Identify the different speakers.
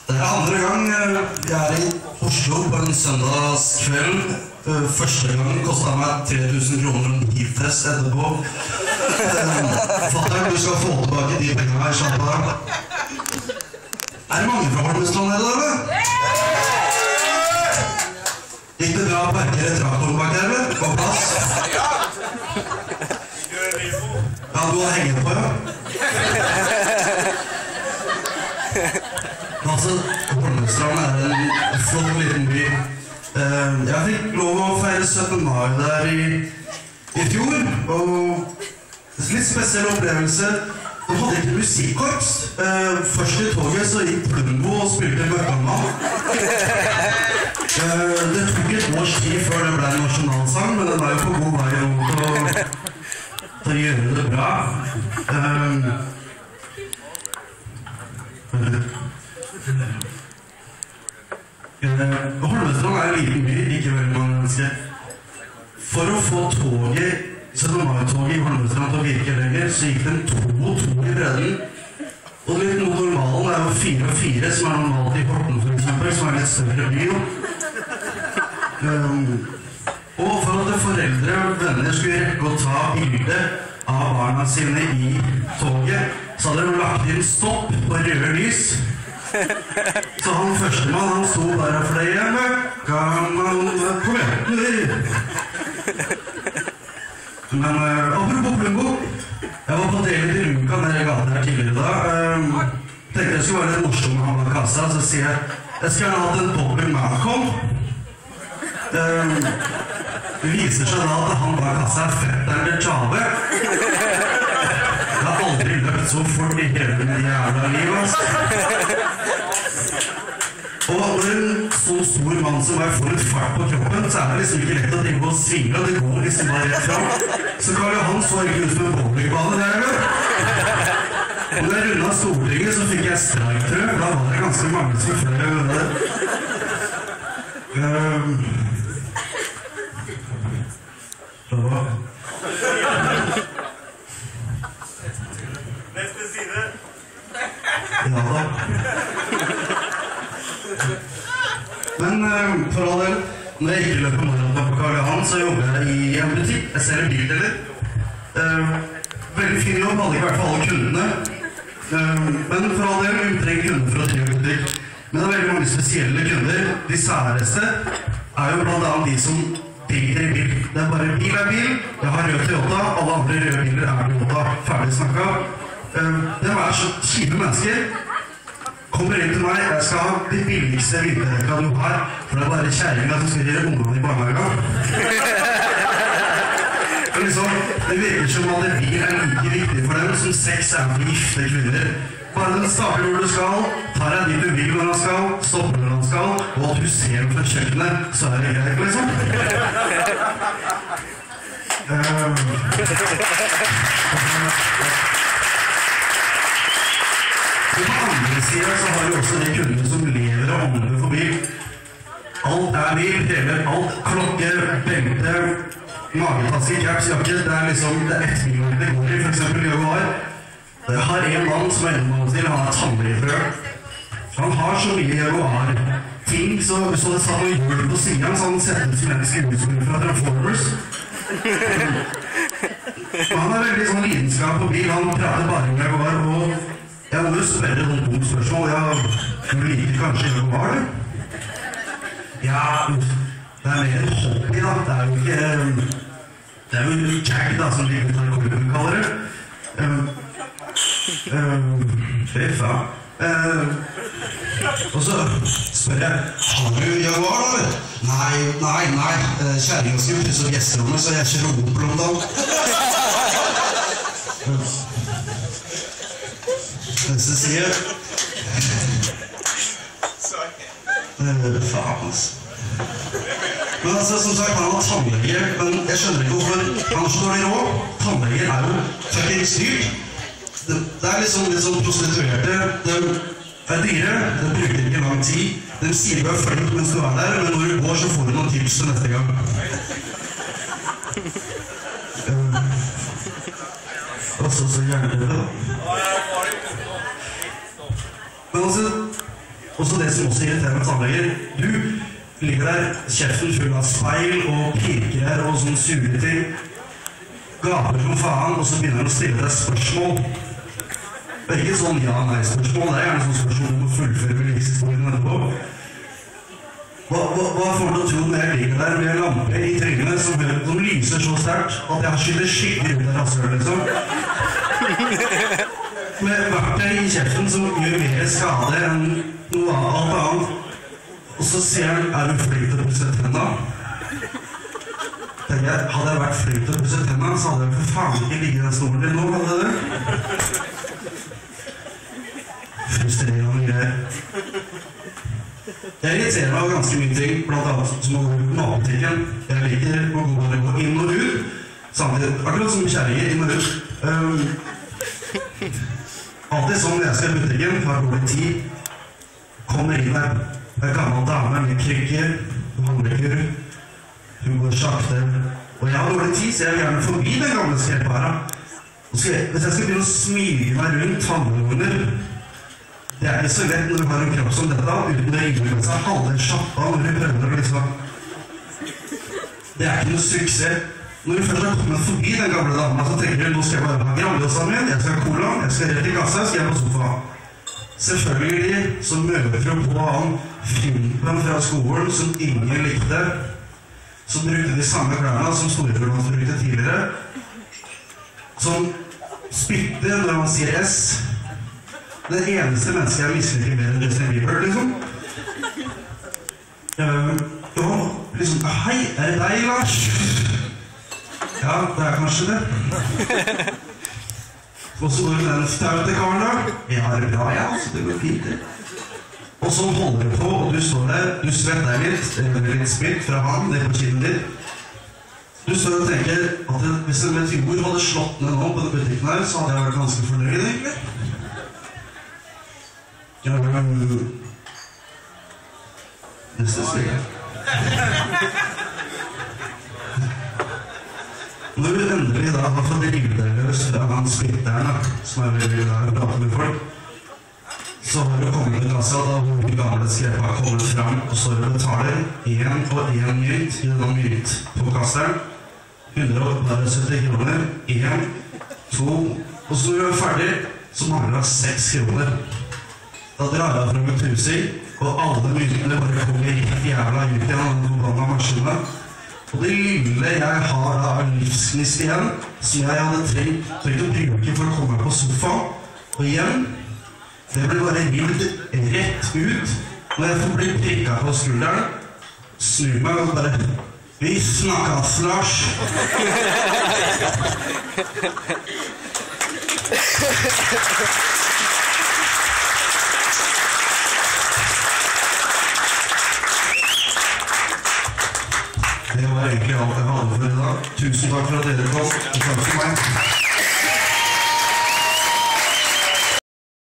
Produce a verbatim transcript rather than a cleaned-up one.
Speaker 1: Det er andre gang vi er i Oslo på en søndagskveld. Første gang kostet meg tre tusen kroner en hivtest etterpå. Fatter, du skal få tilbake de pengene her, kjappa. Er det mange fra Holmestrand her, eller? Gikk det bra å parkere traktoren bak her, eller? På plass? Ja, du har hengt på, ja. Altså, Holmestrand er en flott liten by. Jeg fikk lov å feire syttende mai der i, i fjor, og en litt spesiell opplevelse. De hadde ikke musikkorps. Først i toget så gikk Plumbo og spilte Møkkanmann. Det tok et års tid før det ble en nasjonalsang, men den er jo på god vei rundt til å, til å gjøre det bra. Holmestrand er en liten by, ikke veldig mange mennesker. For å få toget, syttende mai-toget i Holmestrand til å virke lenger, så gikk den to og to i bredden. Og litt normalen er jo fire og fire, som er normalt i Horten for eksempel, som er litt større by. Um, og for at foreldre og venner skulle rekke å ta bilde av barna sine i toget, så hadde de lagt inn stopp på røde lys. Så han førstemann, han sto der og fløy Møkkanmann, kom igjen. Men uh, apropos Plumbo, jeg var på delen til Runka når jeg ga det her tidligere da. Um, tenkte jeg skulle være litt morsom med han av kassa, så sier jeg jeg skulle gjerne hatt en dobbelt Malcolm. Um, det viser seg da at han bak kassa er fetteren til Tjave. Jeg har aldri løpt så fort i hele min jævla liv, altså. Og når en så stor mann som meg får en fart på kroppen, så er det liksom ikke lett å drive og svinge, og det går liksom bare rett fram. Så Karl Johan så ikke ut som en bowlingbane der, eller? Og når jeg rundet Stortinget, så fikk jeg streiktrø, for da var det ganske mange som flere venner. Um, Hva?
Speaker 2: Neste side.
Speaker 1: Ja da. Men uh, for all del, når jeg ikke løper maraton på Karl Johan, så jobber jeg i en butikk. Jeg selger bildeler. Uh, veldig fin jobb, hadde ikke vært for alle kundene. Uh, men for all del, vi trenger kunder for å drive butikk. Men det er veldig mange spesielle kunder. De særeste er jo blant annet de som driter i bil. Det er bare bil er bil. Jeg har rød Toyota, alle andre røde biler er Toyota. Ferdig snakket. Uh, det er så kjipe mennesker. Kommer inn til meg, jeg skal ha de billigste vinterdekka du har, for det er bare kjæringa som skal gjøre ungene i barnehagen. Liksom, det virker som at bil er like viktig for dem som sex er for gifte kvinner. Bare den starter hvor du skal, tar deg dit du vil når han skal, stopper når han skal, og at du ser fra kjøkkenet, så er det greit, liksom. Um, På andre siden så har vi også de kundene som lever og ånder for bil. Alt er bil, hele alt, klokke, belte, magetaske, caps, jakke, det er liksom det er ett million det går i, for eksempel Jaguar. Jeg har en mann som er innmann til, han er tannbrifrø. Han har så mye Jaguar-ting, så, så det satt noe hjul på siden, så han setter ut som en skuespiller fra Transformers. Han er veldig sånn lidenskap på bil, han prater bare om Jaguar, og jeg må jo spørre noen dumme spørsmål. Ja, du liker kanskje Jaguar, du? Ja, det er mer en hobby, da. Det er jo ikke... Det er jo Jag, da, som liker å kaller det. Um, um, fy faen. Uh, og så spør jeg, har du Jaguar, da? Nei, nei, nei. Kjæringen skal pusse opp gjesterommet, så jeg kjører Opel om dagen. Neste side. Uh, faen, altså. Men altså, som sagt, han var tannleger, men jeg skjønner ikke hvorfor han har så dårlig råd. Tannleger er jo fucking styrt. Det, det er liksom litt sånn prostituerte. De er dyre, de bruker ikke lang tid. De sier bare flink mens du er der, men når du går så får du noen tips til neste gang. Uh, og så så gjerne det da. Men altså, Og så det som også irriterer med tannleger, du ligger der, kjeften full av speil og pirker og sånne sure ting, gaper som faen, og så begynner han å stille deg spørsmål. Det er ikke sånn ja-nei-spørsmål, det er gjerne sånn spørsmål du må fullføre med livshistorien etterpå. Hva, hva, hva får du å tro når jeg ligger der med en lampe i trynet som, som lyser så sterkt at jeg har skyllet skygger ut av rasshølet, liksom? Med verktøy i kjeften som gjør mer skade enn noe alt annet. Og så sier han, er du flink til å pusse tenna? Tenker jeg, hadde jeg vært flink til å pusse tenna, så hadde jeg for faen ikke ligget i den stolen din nå, hadde jeg det? Frustrerende greier. Jeg irriterer meg ganske mye ting, blant annet som å gå ut på matbutikken. Jeg liker å gå, gå inn og ut, samtidig, akkurat som kjæringer, inn og ut. Um, alltid sånn når jeg skal i butikken, har dårlig tid, kommer inn der, en gammel dame med krykker, håndbrekker, hun går sakte, og jeg har dårlig tid, så jeg vil gjerne forbi den gamle skreppæra. Hvis jeg skal begynne å smyge meg rundt tannvogner, det er ikke så lett når du har en kropp som dette, uten å ringe med seg halve sjappa når du prøver å liksom. Det er ikke noe suksess. Når du først har kommet forbi den gamle dama, så tenker du, nå skal jeg bare ha Grandiosa min, jeg skal ha cola, jeg skal rett i kassa, jeg skal jeg på sofa. Selvfølgelig så møter du på han filmen fra skolen som ingen likte, som brukte de samme klærne som storebror brukte tidligere, som spytter når man sier S. Det eneste mennesket jeg misliker mer enn Justin Bieber, liksom. Uh, ja, liksom, hei, er det deg, Lars? Ja, det er kanskje det. Og så går den staute karen da. Jeg har det bra, ja, så det går fint det. Og så holder du på, og du står der, du svetter deg litt, det blir litt smitt fra han, det på kinnet ditt. Du står og tenker at det, hvis en meteor hadde slått ned nå på den butikken her, så hadde jeg vært ganske fornøyd, egentlig. Ja, men... Neste sted. Når du endelig da har fått rive deg løs fra han splitteren, som er veldig glad i å prate med folk, så har du kommet til kassa, da hvor de gamle skrepa har kommet frem, og så betaler én og én mynt i denne mynt på kasteren. hundre sytti kroner, én, to, og så når du er ferdig, så mangler du seks kroner. Da drar jeg fra mitt husing, og alle myntene bare kommer rett jævla ut igjen av den forbanna maskinen. Og det lille jeg har av livsgnist igjen, som jeg hadde trengt, trengt å bruke for å komme meg på sofa, og igjen, det ble bare ridd rett ut. Når jeg får bli prikket på skulderen, snur meg og bare, vi snakkes, Lars. Det var egentlig alt jeg hadde for i dag. Tusen takk for at dere kom. Takk for meg.